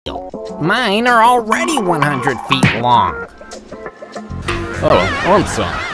deal. Mine are already 100 feet long. Oh, I'm sorry.